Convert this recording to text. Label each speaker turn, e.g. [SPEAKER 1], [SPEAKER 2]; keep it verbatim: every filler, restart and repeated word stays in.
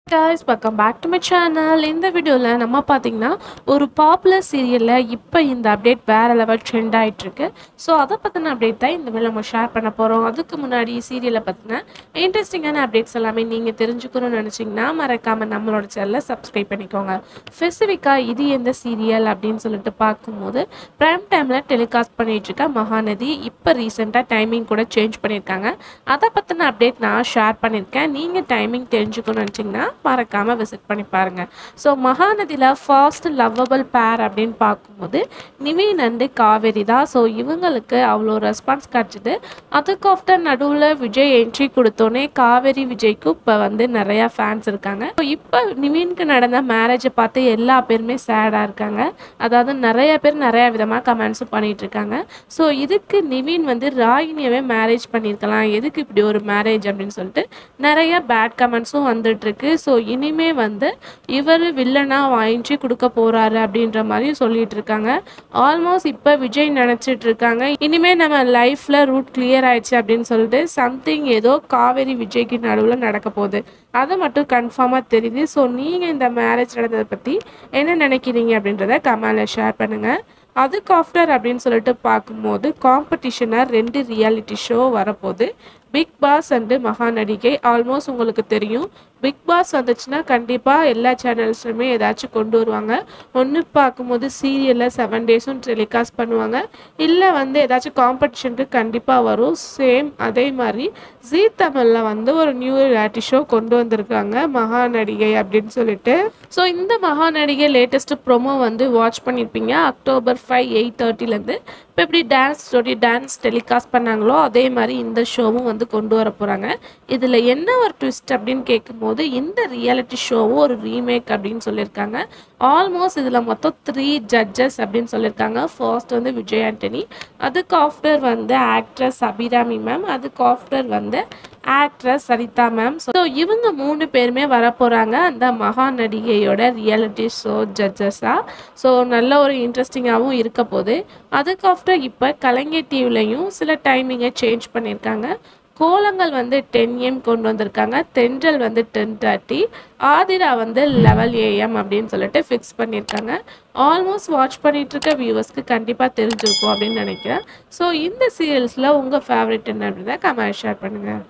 [SPEAKER 1] Guys, welcome back to my channel. இந்த வீடியோல நம்ம பாத்தீங்கன்னா ஒரு பாப்புலர் சீரியல்ல இப்போ இந்த அப்டேட் வேற லெவல் ட்ரெண்ட் ஆயிட்டு இருக்கு. சோ அத பத்தின அப்டேட் தான் இந்த வீடியோல நம்ம ஷேர் பண்ண போறோம். அதுக்கு முன்னாடி சீரியலை பத்தின இன்ட்ரெஸ்டிங்கான அப்டேட்ஸ் எல்லாமே நீங்க தெரிஞ்சுக்கணும்னு நினைச்சீங்கன்னா மறக்காம நம்மளோட சேனலை சப்ஸ்கிரைப் பண்ணிக்கோங்க. ஸ்பெசிஃபிக்கா இது எந்த சீரியல் அப்படின்னு சொல்லிட்டு பார்க்கும்போது பிரைம் டைம்ல டெலிகாஸ்ட் பண்ணிட்டு இருக்க மகாநதி இப்போ ரீசெண்டா டைமிங் கூட சேஞ்ச் பண்ணியிருக்காங்க. அதை பத்தின அப்டேட் நான் ஷேர் பண்ணியிருக்கேன். நீங்க டைமிங் தெரிஞ்சுக்கணும்னு நினைச்சீங்கன்னா மறக்காம விசிட் பண்ணி பாருங்க. ஸோ மகாநதியில் ஃபாஸ்ட் லவ்வபிள் பேர் அப்படின்னு பார்க்கும்போது நிவின் அண்டு காவேரி தான். ஸோ இவங்களுக்கு அவ்வளோ ரெஸ்பான்ஸ் கிடச்சிது. அதுக்கு ஆஃப்டர் நடுவில் விஜய் என்ட்ரி கொடுத்தோன்னே காவேரி விஜய்க்கு இப்போ வந்து நிறையா ஃபேன்ஸ் இருக்காங்க. ஸோ இப்போ நிவினுக்கு நடந்த மேரேஜை பார்த்து எல்லா பேருமே சேடாக இருக்காங்க. அதாவது நிறைய பேர் நிறைய விதமாக கமெண்ட்ஸும் பண்ணிட்டு இருக்காங்க. ஸோ இதுக்கு நிவின் வந்து ராகினியவே மேரேஜ் பண்ணியிருக்கலாம், எதுக்கு இப்படி ஒரு மேரேஜ் அப்படின்னு சொல்லிட்டு நிறைய பேட் கமெண்ட்ஸும் வந்துட்டு இருக்கு. ஸோ இனிமே வந்து இவர் வில்லனா வாங்கி கொடுக்க போறாரு அப்படின்ற மாதிரி சொல்லிட்டு இருக்காங்க. ஆல்மோஸ்ட் இப்போ விஜய் நினைச்சிட்டு இருக்காங்க இனிமே நம்ம லைஃப்ல ரூட் கிளியர் ஆயிடுச்சு அப்படின்னு சொல்லிட்டு சம்திங் ஏதோ காவேரி விஜய்க்கு நடுவில் நடக்க போகுது. அதை மட்டும் கன்ஃபார்மா தெரியுது. ஸோ நீங்க இந்த மேரேஜ் நடந்ததை பத்தி என்ன நினைக்கிறீங்க அப்படின்றத கமெண்ட்ல ஷேர் பண்ணுங்க. அதுக்கு ஆஃப்டர் அப்படின்னு சொல்லிட்டு பார்க்கும்போது காம்படிஷனாக ரெண்டு ரியாலிட்டி ஷோ வரப்போகுது. Bigg Boss and Mahanadigai. Almost உங்களுக்கு தெரியும் பிக் பாஸ் வந்துச்சுன்னா கண்டிப்பாக எல்லா சேனல்ஸ்லையுமே ஏதாச்சும் கொண்டு வருவாங்க. ஒன்று பார்க்கும்போது சீரியலில் செவன் டேஸும் டெலிகாஸ்ட் பண்ணுவாங்க, இல்லை வந்து ஏதாச்சும் காம்படிஷனுக்கு கண்டிப்பாக வரும். சேம் அதே மாதிரி ஜீ தமிழில் வந்து ஒரு நியூ ரியாலிட்டி ஷோ கொண்டு வந்திருக்காங்க மகாநடிகை அப்படின்னு சொல்லிட்டு. ஸோ இந்த மகாநடிகை லேட்டஸ்ட் ப்ரோமோ வந்து வாட்ச் பண்ணியிருப்பீங்க. அக்டோபர் ஃபைவ் எயிட் தேர்ட்டிலேருந்து இப்போ எப்படி டான்ஸ் ஜோடி டான்ஸ் டெலிகாஸ்ட் பண்ணாங்களோ அதே மாதிரி இந்த ஷோவும் வந்து கொண்டு வர போகிறாங்க. இதில் என்ன ஒரு ட்விஸ்ட் அப்படின்னு கேட்கும்போது இந்த ரியாலிட்டி ஷோவும் ஒரு ரீமேக் அப்படின்னு சொல்லியிருக்காங்க. ஆல்மோஸ்ட் இதில் மொத்தம் த்ரீ ஜட்ஜஸ் அப்படின்னு சொல்லியிருக்காங்க. ஃபர்ஸ்ட் வந்து விஜய் ஆண்டனி, அதுக்கு ஆஃப்டர் வந்து ஆக்ட்ரஸ் அபிராமி மேம், அதுக்கு ஆஃப்டர் வந்து ஆக்ட்ரஸ் சரிதா மேம். ஸோ இவங்க மூணு பேருமே வரப்போகிறாங்க அந்த மகாநடிகையோட ரியாலிட்டி ஷோ ஜட்ஜஸாக. ஸோ நல்ல ஒரு இன்ட்ரெஸ்டிங்காகவும் இருக்க போகுது. அதுக்கு ஆஃப்டர் இப்போ கலைஞர் டிவிலையும் சில டைமிங்கை சேஞ்ச் பண்ணியிருக்காங்க. கோலங்கள் வந்து டென் ஏஎம் கொண்டு வந்திருக்காங்க, தென்றல் வந்து டென் தேர்ட்டி, ஆதிரா வந்து லெவல் ஏஎம் அப்படின்னு சொல்லிட்டு ஃபிக்ஸ் பண்ணியிருக்காங்க. ஆல்மோஸ்ட் வாட்ச் பண்ணிட்டு இருக்க வியூவர்ஸ்க்கு கண்டிப்பாக தெரிஞ்சிருக்கும் அப்படின்னு நினைக்கிறேன். ஸோ இந்த சீரியல்ஸில் உங்கள் ஃபேவரட் என்ன அப்படின்னா கமெண்ட் ஷேர் பண்ணுங்கள்.